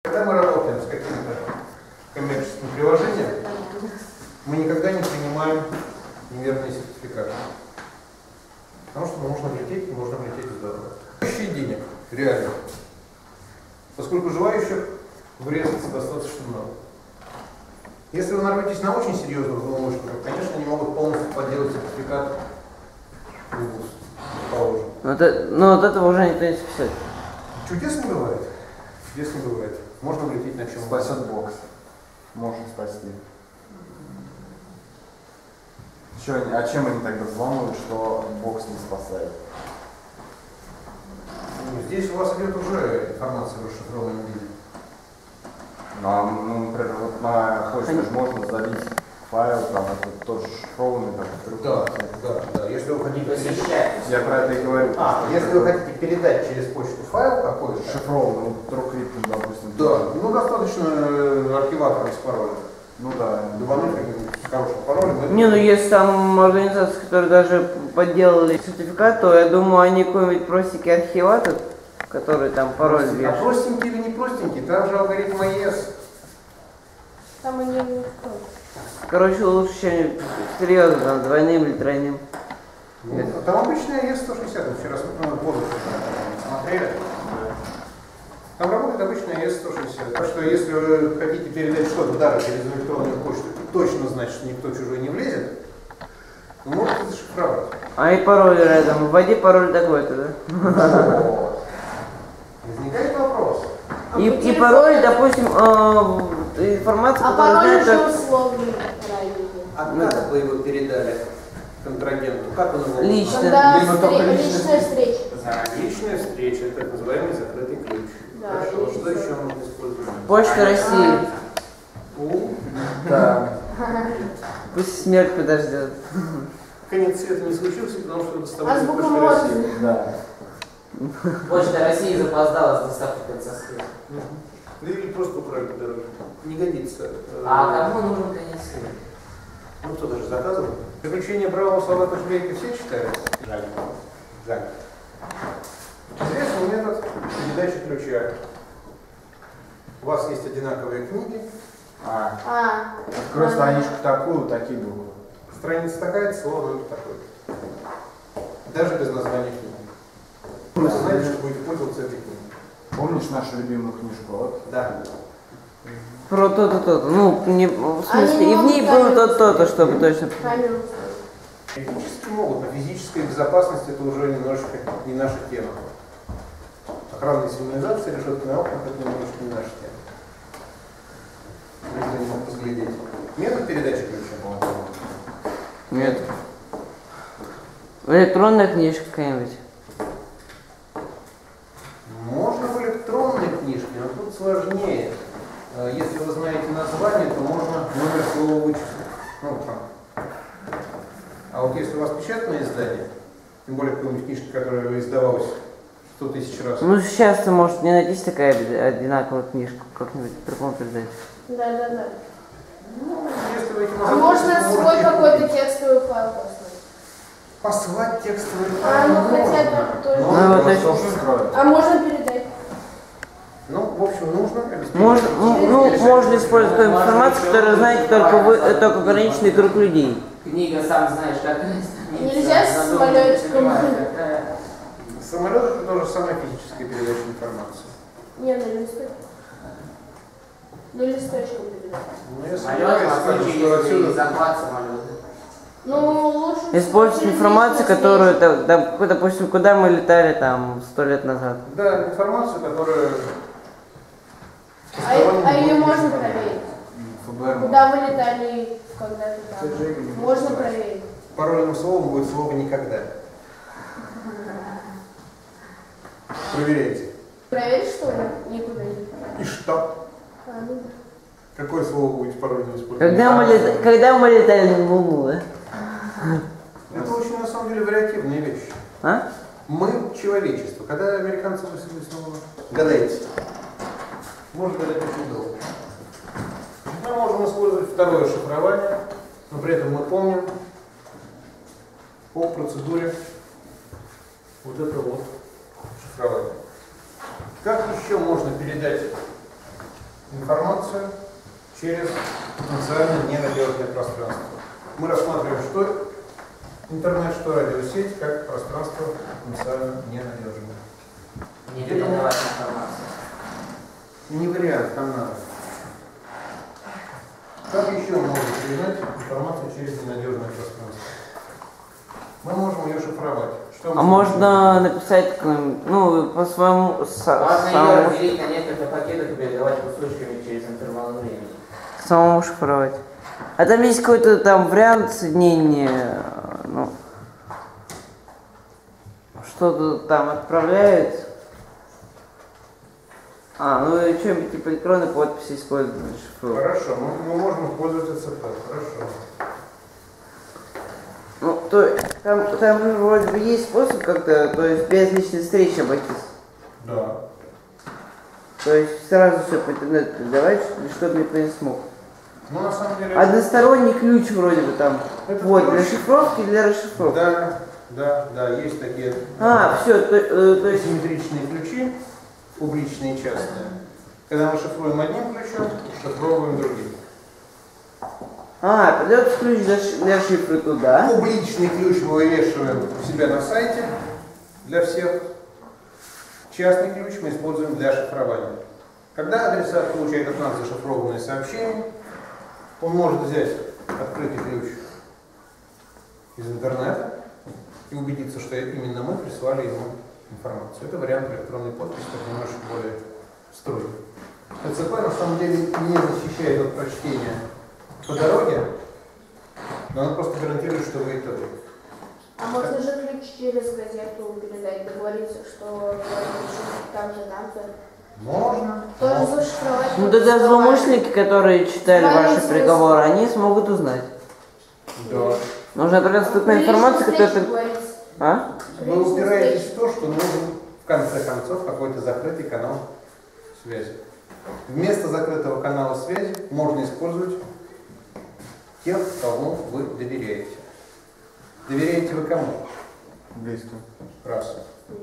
Когда мы работаем с каким-то коммерческим приложением, мы никогда не принимаем неверные сертификаты. Потому что можно влететь, и можно влететь здорово. Ищи денег, реально. Поскольку желающих врезаться достаточно много. Если вы нарветесь на очень серьезных злоумышленников, конечно, они могут полностью подделать сертификат в ВУЗ, положим. Но вот этого уже никто не спасет. Чудес не бывает. Чудес не бывает. Можно влететь на чем. Спасет бокс. Можно спасти. А чем они тогда взламывают, что бокс не спасает? Здесь у вас идет уже информация в расшифрованном виде. Ну, например, вот на почту можно залить файл, там это тоже шифрованный, там, Да. Если вы хотите я про это и говорю. Если вы хотите передать через почту файл какой-то. Шифрованный, TrueCrypt, допустим. Да, ну достаточно архиватором с паролем. Ну да. Дубануть с хорошим паролем. Не, ну если там организации, которые даже подделали сертификат, то я думаю, они какой-нибудь простенький архиватор, который там пароль вешает. А простенький или не простенький, там же алгоритм AES. Там они не Короче, лучше чем серьезно, там, двойным или тройным. Там обычный AES 160, мы вчера смотрели. Там работает обычный AES 160. Так что если вы хотите передать что-то даже через электронную почту, точно знать, что никто чужой не влезет, вы можете зашифровать. А и пароль рядом. Вводи пароль такой-то, да? Возникает вопрос. И пароль, допустим, информация, которая пароль знает, уже условный правильный. А как вы его передали контрагенту? Как он его Лично. Когда личная встреча. Личная встреча, так называемый закрытый ключ. Да, Хорошо, что еще можно использовать? Почта России. Да. Пусть смерть подождет. Конец света не случился, потому что доставали Азбука Почта Морзе. России. Да. Почта России запоздала с доставкой конца света. Да или просто украли по дороге. Не годится. А кому нужен конец света? Ну кто даже заказывал? Приключения бравого солдата Швейка все читают? Жаль. Жаль. Известный метод передачи ключа. У вас есть одинаковые книги. Открой страничку такую, такие буквы. Страница такая, слово номер такой. Даже без названия книги. Вы знаете, что будете пользоваться этой книгой. Помнишь нашу любимую книжку? Вот? Да. Про то-то, то-то. Ну, не, в смысле, и в ней было то-то, чтобы точно... Физически могут, но физическая безопасность это уже немножко не наша тема. Охранная сигнализация, решетки на окнах это немножко не наша тема. Никто не мог разглядеть. Метод передачи ключа, по-моему. Нет. Электронная книжка какая-нибудь. Можно в электронной книжке, но тут сложнее. Если вы знаете название, то можно номер слова вычислить. Ну, там. А вот если у вас печатное издание, тем более какая-нибудь книжка, которая издавалась 100 тысяч раз. Ну, сейчас, может, не найдись такая одинаковая книжка, как-нибудь по-другому передать. Да. Ну, если вы этим Можно свой какой-то текстовый файл послать текстовый файл. ну хотя бы тоже. Ну, вот Скроет. А можно передать? Ну, в общем, нужно обеспечить. Можно использовать ту информацию, которую знаете только вы, только ограниченный круг людей. Книга, сам знаешь, как Нельзя с самолетиком. Самолет это то же самое физическая передача информации. Не, на листочку. На листочку передать. Ну, я самолет, сомневаюсь, на случай, что если отсюда... захват самолета. Ну, лучше... Использовать информацию, которую, допустим, куда мы летали там 100 лет назад. Да, информацию, которая... А ее можно проверить? ФБР. Куда вы летали когда-то там? Можно проверить. Парольным словом будет слово «никогда». Проверяйте. Проверить, что ли? Никуда не. И что? Ну да. Какое слово будет парольным использовать? Когда мы летали на Луну, да? Это очень, на самом деле, вариативная вещь. А? Мы человечество. Когда американцы высадились на Луну? Гадайте. Можно гадать очень долго. Мы можем использовать второе шифрование, но при этом мы помним по процедуре вот это вот шифрование. Как еще можно передать информацию через потенциально ненадежное пространство. Мы рассматриваем, что интернет, что радиосеть, как пространство потенциально ненадежное. Не передавать информацию. Не вариант, там надо. Как еще можно передать информацию через ненадежное пространство? Мы можем ее шифровать. Что мы можно написать, ну, по своему Можно ее разделить на несколько пакетов и передавать кусочками через интервал времени. самому шифровать. А там есть какой-то там вариант соединения, ну, что-то там отправляют. Ну и что-нибудь типа электронной подписи использовать для шифровки. Хорошо, мы можем использовать ЦП, хорошо. Ну, там же вроде бы есть способ как-то, то есть без личной встречи обойтись. Да. То есть сразу все по интернету передавать, чтобы никто не смог. Ну, на самом деле... Односторонний ключ вроде бы там. Это Вот, ключ? для шифровки и для расшифровки. Да, есть такие Все, то есть... симметричные ключи, публичные и частные. Когда мы шифруем одним ключом, шифровываем другим. Придется ключ для шифра туда. Публичный ключ мы вывешиваем у себя на сайте для всех. Частный ключ мы используем для шифрования. Когда адресат получает от нас зашифрованное сообщение, он может взять открытый ключ из интернета и убедиться, что именно мы прислали ему информацию. Это вариант электронной подписи, только немножко более строгий. ТЦП на самом деле не защищает от прочтения по дороге, но она просто гарантирует, что вы это вы. А можно же ключ через газету передать, договориться, что там-то. Можно. Тоже зашифровать. Ну тогда злоумышленники, которые читали ваши приговоры, они смогут узнать. Да. Нужна доступная информация, которая... Вы упираетесь в то, что нужен в конце концов какой-то закрытый канал связи. Вместо закрытого канала связи можно использовать тех, кому вы доверяете. Доверяете вы кому? Близко. Раз.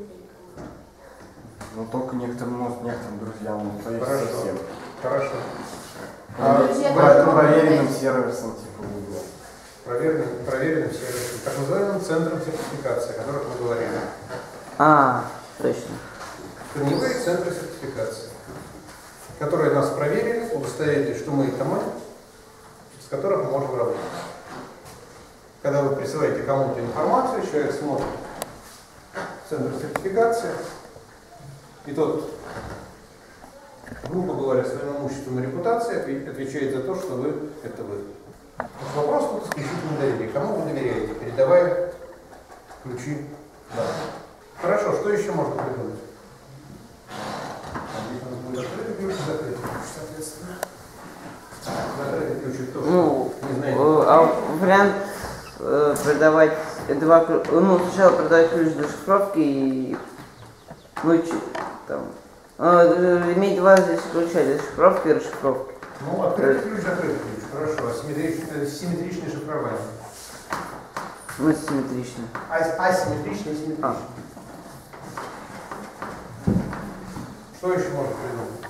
Но только некоторым друзьям, то есть Хорошо. совсем. Хорошо. Друзья Проверенным сервисом типа Google. Проверенным сервисом, так называемым центром сертификации, о которых мы говорили. Точно. Корневые центры сертификации, которые нас проверили, удостоверили, что мы это мы, с которых мы можем работать. Когда вы присылаете кому-то информацию, человек смотрит в центр сертификации, и тот, грубо говоря, своим имуществом и репутацией отвечает за то, что вы это вы. Вопрос тут исключительно доверия. Кому вы доверяете, передавая ключи? Да. Хорошо, что еще можно придумать? Здесь у нас будет открытый ключ и закрытый ключ, соответственно. Закрытый ключ тоже не знаете. Вариант продавать два ключа, сначала продавать ключ для шифровки и иметь два здесь ключа для шифровки и расшифровки. Открытый ключ, закрытый ключ, хорошо. Симметричное шифрование. Симметрично. Асимметричное и симметричное. Что еще можно придумать?